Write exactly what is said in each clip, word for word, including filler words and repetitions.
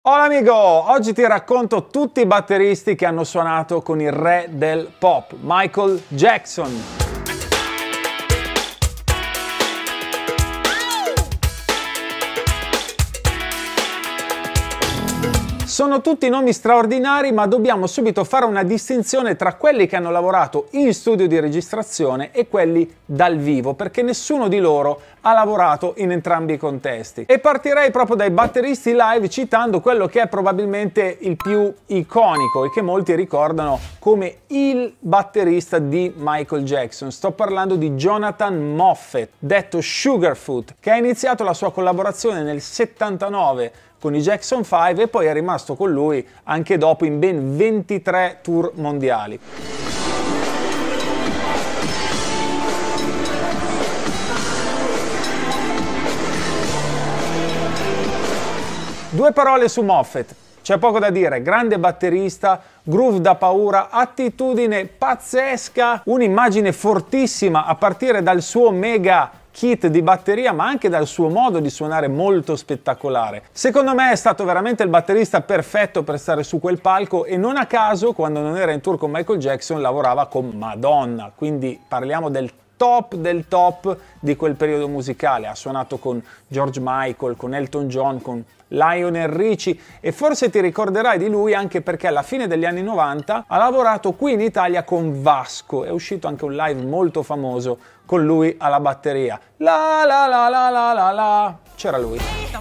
Hola amigo, oggi ti racconto tutti i batteristi che hanno suonato con il re del pop, Michael Jackson. Sono tutti nomi straordinari, ma dobbiamo subito fare una distinzione tra quelli che hanno lavorato in studio di registrazione e quelli dal vivo, perché nessuno di loro ha lavorato in entrambi i contesti. E partirei proprio dai batteristi live citando quello che è probabilmente il più iconico e che molti ricordano come il batterista di Michael Jackson. Sto parlando di Jonathan Moffett, detto Sugarfoot, che ha iniziato la sua collaborazione nel settantanove con i Jackson cinque e poi è rimasto con lui anche dopo in ben ventitré tour mondiali. Due parole su Moffett. C'è poco da dire, grande batterista, groove da paura, attitudine pazzesca, un'immagine fortissima a partire dal suo mega kit di batteria, ma anche dal suo modo di suonare molto spettacolare. Secondo me è stato veramente il batterista perfetto per stare su quel palco e non a caso quando non era in tour con Michael Jackson lavorava con Madonna, quindi parliamo del top del top di quel periodo musicale. Ha suonato con George Michael, con Elton John, con Lionel Richie e forse ti ricorderai di lui anche perché alla fine degli anni novanta ha lavorato qui in Italia con Vasco. È uscito anche un live molto famoso con lui alla batteria. La la la la la la la. C'era lui.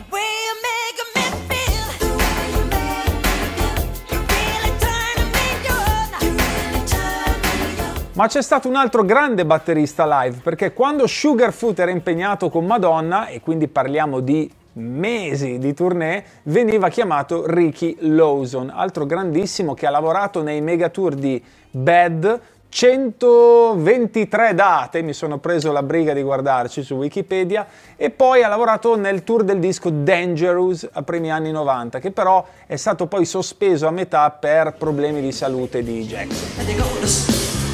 Ma c'è stato un altro grande batterista live, perché quando Sugarfoot era impegnato con Madonna, e quindi parliamo di mesi di tournée, veniva chiamato Ricky Lawson, altro grandissimo che ha lavorato nei mega tour di Bad, centoventitré date, mi sono preso la briga di guardarci su Wikipedia, e poi ha lavorato nel tour del disco Dangerous a primi anni novanta, che però è stato poi sospeso a metà per problemi di salute di Jackson.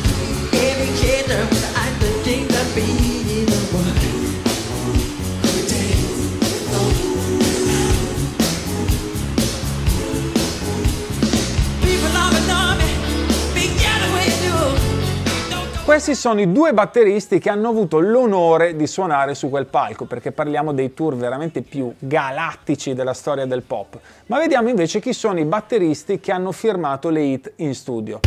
Questi sono i due batteristi che hanno avuto l'onore di suonare su quel palco, perché parliamo dei tour veramente più galattici della storia del pop. Ma vediamo invece chi sono i batteristi che hanno firmato le hit in studio.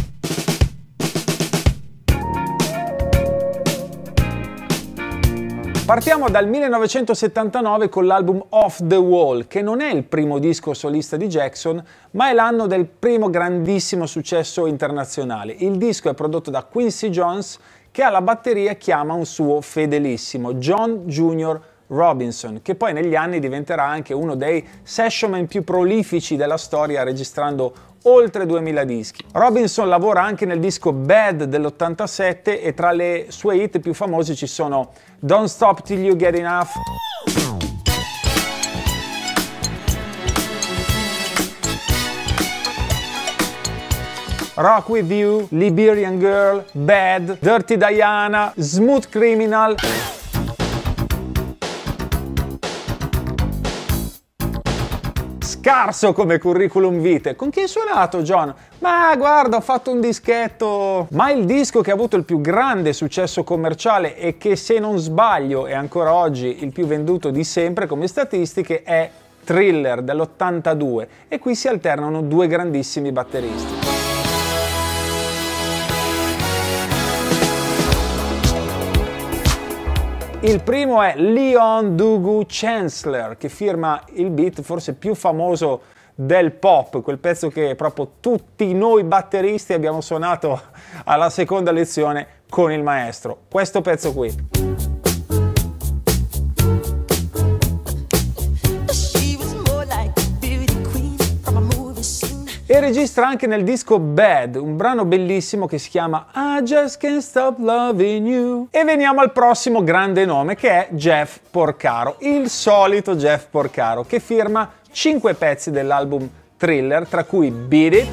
Partiamo dal millenovecentosettantanove con l'album Off the Wall, che non è il primo disco solista di Jackson, ma è l'anno del primo grandissimo successo internazionale. Il disco è prodotto da Quincy Jones, che alla batteria chiama un suo fedelissimo, John Junior Robinson, che poi negli anni diventerà anche uno dei sessionman più prolifici della storia, registrando oltre duemila dischi. Robinson lavora anche nel disco Bad dell'ottantasette e tra le sue hit più famose ci sono Don't Stop Till You Get Enough, Rock With You, Liberian Girl, Bad, Dirty Diana, Smooth Criminal. Scarso come curriculum vitae. Con chi hai suonato, John? Ma guarda, ho fatto un dischetto. Ma il disco che ha avuto il più grande successo commerciale e che, se non sbaglio, è ancora oggi il più venduto di sempre come statistiche è Thriller dell'ottantadue, e qui si alternano due grandissimi batteristi. Il primo è Leon Dugu Chancellor, che firma il beat forse più famoso del pop, quel pezzo che proprio tutti noi batteristi abbiamo suonato alla seconda lezione con il maestro. Questo pezzo qui. E registra anche nel disco Bad, un brano bellissimo che si chiama I Just Can't Stop Loving You. E veniamo al prossimo grande nome, che è Jeff Porcaro, il solito Jeff Porcaro, che firma cinque pezzi dell'album Thriller, tra cui Beat It,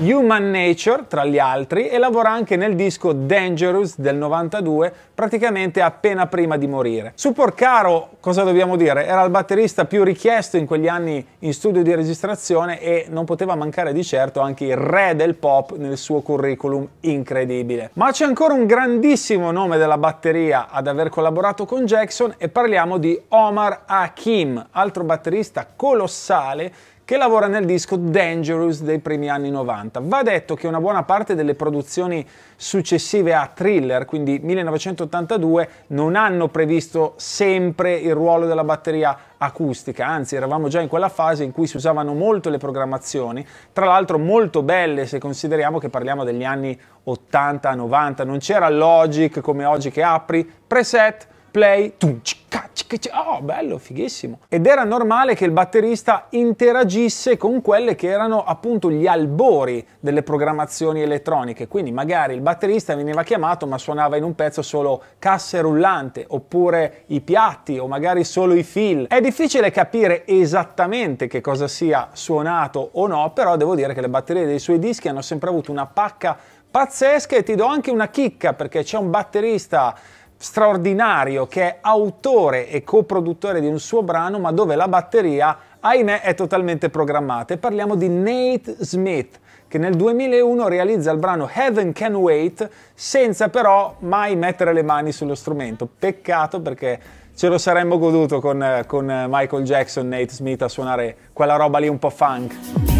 Human Nature tra gli altri, e lavora anche nel disco Dangerous del novantadue, praticamente appena prima di morire. Su Porcaro, cosa dobbiamo dire? Era il batterista più richiesto in quegli anni in studio di registrazione e non poteva mancare di certo anche il re del pop nel suo curriculum incredibile. Ma c'è ancora un grandissimo nome della batteria ad aver collaborato con Jackson e parliamo di Omar Hakim, altro batterista colossale che lavora nel disco Dangerous dei primi anni novanta. Va detto che una buona parte delle produzioni successive a Thriller, quindi millenovecentottantadue, non hanno previsto sempre il ruolo della batteria acustica, anzi eravamo già in quella fase in cui si usavano molto le programmazioni, tra l'altro molto belle se consideriamo che parliamo degli anni ottanta novanta, non c'era Logic come oggi che apri, preset, play, oh bello, fighissimo. Ed era normale che il batterista interagisse con quelle che erano appunto gli albori delle programmazioni elettroniche, quindi magari il batterista veniva chiamato ma suonava in un pezzo solo casse rullante, oppure i piatti, o magari solo i fill. È difficile capire esattamente che cosa sia suonato o no, però devo dire che le batterie dei suoi dischi hanno sempre avuto una pacca pazzesca, e ti do anche una chicca perché c'è un batterista straordinario che è autore e coproduttore di un suo brano, ma dove la batteria, ahimè, è totalmente programmata. E parliamo di Nate Smith, che nel duemilauno realizza il brano Heaven Can Wait senza però mai mettere le mani sullo strumento. Peccato, perché ce lo saremmo goduto con, con Michael Jackson, Nate Smith a suonare quella roba lì un po' funk.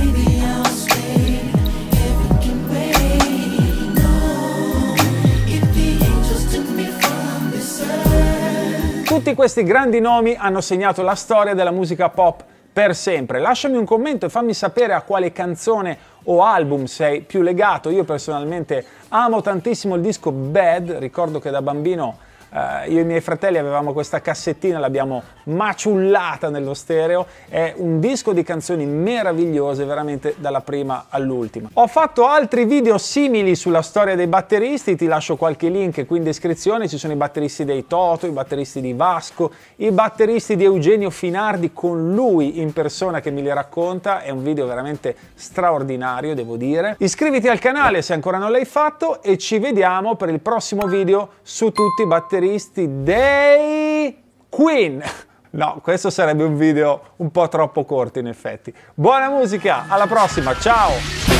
Tutti questi grandi nomi hanno segnato la storia della musica pop per sempre. Lasciami un commento e fammi sapere a quale canzone o album sei più legato. Io personalmente amo tantissimo il disco Bad, ricordo che da bambino Uh, io e i miei fratelli avevamo questa cassettina, l'abbiamo maciullata nello stereo. È un disco di canzoni meravigliose, veramente dalla prima all'ultima. Ho fatto altri video simili sulla storia dei batteristi, ti lascio qualche link qui in descrizione. Ci sono i batteristi dei Toto, i batteristi di Vasco, i batteristi di Eugenio Finardi, con lui in persona che me li racconta. È un video veramente straordinario, devo dire. Iscriviti al canale se ancora non l'hai fatto e ci vediamo per il prossimo video su tutti i batteristi dei Queen. No, questo sarebbe un video un po' troppo corto in effetti. Buona musica, alla prossima, ciao!